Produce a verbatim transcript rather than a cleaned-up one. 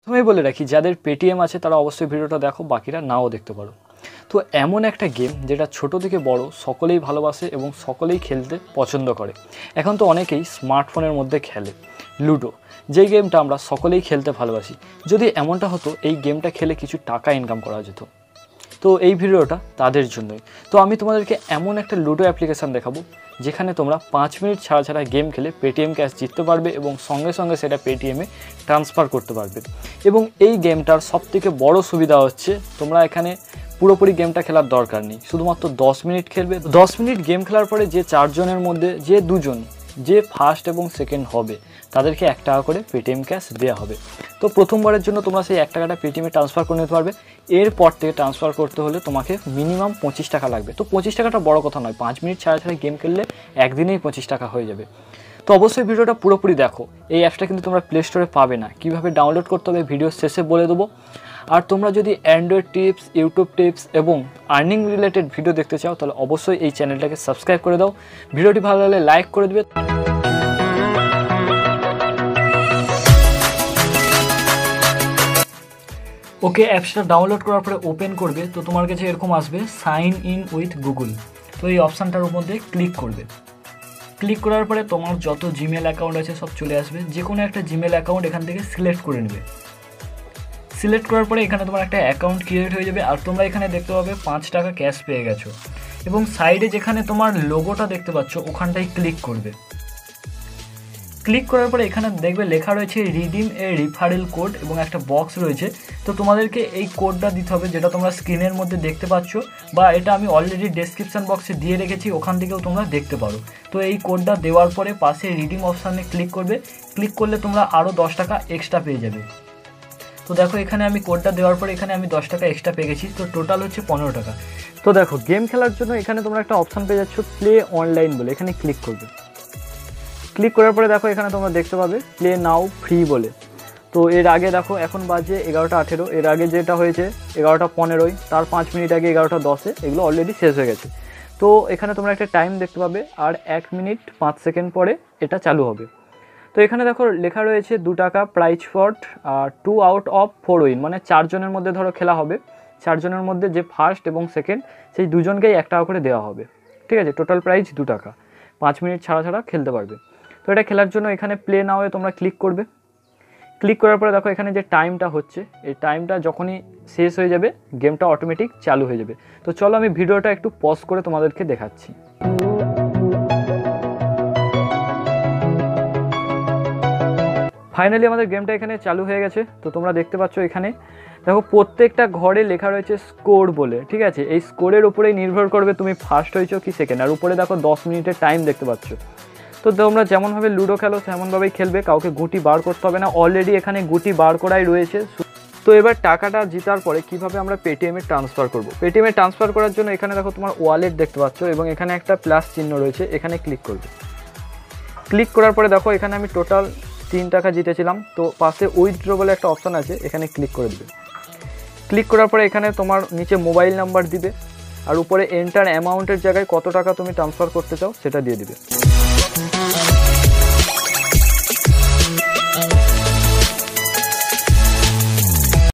তুমি বলে রাখি যাদের পেটিএম আছে তারা অবশ্যই ভিডিওটা দেখো, বাকিরা নাও দেখতে পারো। তো এমন একটা গেম যেটা ছোট থেকে বড় সকলেই ভালোবাসে এবং সকলেই খেলতে পছন্দ করে। এখন তো অনেকেই স্মার্টফোনের মধ্যে খেলে লুডো, যেই গেমটা আমরা সকলেই খেলতে ভালোবাসি। যদি এমনটা হতো এই গেমটা খেলে কিছু টাকা ইনকাম করা যেত, তো এই ভিডিওটা তাদের জন্যই। তো আমি তোমাদেরকে এমন একটা লুডো অ্যাপ্লিকেশান দেখাবো যেখানে তোমরা পাঁচ মিনিট ছাড়া ছাড়া গেম খেলে পেটিএম ক্যাশ জিততে পারবে এবং সঙ্গে সঙ্গে সেটা পেটিএমে ট্রান্সফার করতে পারবে। এবং এই গেমটার সবথেকে বড় সুবিধা হচ্ছে তোমরা এখানে পুরোপুরি গেমটা খেলার দরকার নেই, শুধুমাত্র দশ মিনিট খেলবে। দশ মিনিট গেম খেলার পরে যে চারজনের মধ্যে যে দুজন যে ফার্স্ট এবং সেকেন্ড হবে তাদেরকে এক টাকা করে পেটিএম ক্যাশ দেওয়া হবে। তো প্রথমবারের জন্য তোমরা সেই এক টাকাটা পেটিএমে ট্রান্সফার করে নিতে পারবে। এরপর থেকে ট্রান্সফার করতে হলে তোমাকে মিনিমাম পঁচিশ টাকা লাগবে। তো পঁচিশ টাকাটা বড় কথা নয়, পাঁচ মিনিট ছাড়া ছাড়া গেম খেললে একদিনেই পঁচিশ টাকা হয়ে যাবে। তো অবশ্যই ভিডিওটা পুরোপুরি দেখো। এই অ্যাপসটা কিন্তু তোমরা প্লে স্টোরে পাবে না, কীভাবে ডাউনলোড করতে হবে ভিডিও শেষে বলে দেবো। আর তোমরা যদি অ্যান্ড্রয়েড টিপস, ইউটিউব টিপস এবং আর্নিং রিলেটেড ভিডিও দেখতে চাও তাহলে অবশ্যই এই চ্যানেলটাকে সাবস্ক্রাইব করে দাও। ভিডিওটি ভালো লাগলে লাইক করে দেবে। ওকে, অ্যাপসটা ডাউনলোড করার পরে ওপেন করবে, তো তোমার কাছে এরকম আসবে সাইন ইন উইথ গুগল। তো এই অপশানটার মধ্যে ক্লিক করবে। ক্লিক করার পরে তোমার যত জিমেল অ্যাকাউন্ট আছে সব চলে আসবে। যে কোনো একটা জিমেল অ্যাকাউন্ট এখান থেকে সিলেক্ট করে নেবে। সিলেক্ট করার পরে এখানে তোমার একটা অ্যাকাউন্ট ক্রিয়েট হয়ে যাবে। আর তোমরা এখানে দেখতে পাবে পাঁচ টাকা ক্যাশ পেয়ে গেছো। এবং সাইডে যেখানে তোমার লোগোটা দেখতে পাচ্ছ ওখানটায় ক্লিক করবে। ক্লিক করার পরে এখানে দেখবে লেখা রয়েছে রিডিম এ রিফারেল কোড এবং একটা বক্স রয়েছে। তো তোমাদেরকে এই কোডটা দিতে হবে যেটা তোমরা স্ক্রিনের মধ্যে দেখতে পাচ্ছ, বা এটা আমি অলরেডি ডেসক্রিপশন বক্সে দিয়ে রেখেছি, ওখান থেকেও তোমরা দেখতে পারো। তো এই কোডটা দেওয়ার পরে পাশে রিডিম অপশানে ক্লিক করবে। ক্লিক করলে তোমরা আরও দশ টাকা এক্সট্রা পেয়ে যাবে। তো দেখো এখানে আমি কোডটা দেওয়ার পরে এখানে আমি দশ টাকা এক্সট্রা পেয়ে গেছি। তো টোটাল হচ্ছে পনেরো টাকা। তো দেখো গেম খেলার জন্য এখানে তোমরা একটা অপশান পেয়ে যাচ্ছ প্লে অনলাইন বলে, এখানে ক্লিক করবে। ক্লিক করার পরে দেখো এখানে তোমরা দেখতে পাবে প্লে নাও ফ্রি বলে। তো এর আগে দেখো এখন বাজে এগারোটা আঠেরো, এর আগে যেটা হয়েছে এগারোটা পনেরোই, তার পাঁচ মিনিট আগে এগারোটা দশে, এগুলো অলরেডি শেষ হয়ে গেছে। তো এখানে তোমরা একটা টাইম দেখতে পাবে আর এক মিনিট পাঁচ সেকেন্ড পরে এটা চালু হবে। তো এখানে দেখো লেখা রয়েছে দু টাকা prize for two out of four win, মানে চারজনের মধ্যে ধরো খেলা হবে, চারজনের মধ্যে যে ফার্স্ট এবং সেকেন্ড সেই দুজনকেই এক টাকা করে দেওয়া হবে। ঠিক আছে, টোটাল প্রাইজ দু টাকা, পাঁচ মিনিট ছাড়া ছাড়া খেলতে পারবে। তো এটা খেলার জন্য এখানে প্লে নাওয়ে তোমরা ক্লিক করবে। ক্লিক করার পরে দেখো এখানে যে টাইমটা হচ্ছে এই টাইমটা যখনই শেষ হয়ে যাবে গেমটা অটোমেটিক চালু হয়ে যাবে। তো চলো আমি ভিডিওটা একটু পজ করে তোমাদেরকে দেখাচ্ছি। ফাইনালি আমাদের গেমটা এখানে চালু হয়ে গেছে। তো তোমরা দেখতে পাচ্ছ এখানে দেখো প্রত্যেকটা ঘরে লেখা রয়েছে স্কোর বলে। ঠিক আছে, এই স্কোরের উপরেই নির্ভর করবে তুমি ফার্স্ট হয়েছো কি সেকেন্ড। আর উপরে দেখো দশ মিনিটের টাইম দেখতে পাচ্ছ। তো তোমরা যেমনভাবে লুডো খেলো তেমনভাবেই খেলবে, কাউকে গুটি বার করতে হবে না, অলরেডি এখানে গুটি বার করাই রয়েছে। তো এবার টাকাটা জেতার পরে কিভাবে আমরা পেটিএমে ট্রান্সফার করব। পেটিএমে ট্রান্সফার করার জন্য এখানে দেখো তোমার ওয়ালেট দেখতে পাচ্ছ এবং এখানে একটা প্লাস চিহ্ন রয়েছে, এখানে ক্লিক করবে। ক্লিক করার পরে দেখো এখানে আমি টোটাল তিন টাকা জিতেছিলাম। তো পাশে উইথড্র বলে একটা অপশান আছে, এখানে ক্লিক করে দেবে। ক্লিক করার পরে এখানে তোমার নিচে মোবাইল নাম্বার দিবে আর উপরে এন্টার অ্যামাউন্টের জায়গায় কত টাকা তুমি ট্রান্সফার করতে চাও সেটা দিয়ে দিবে।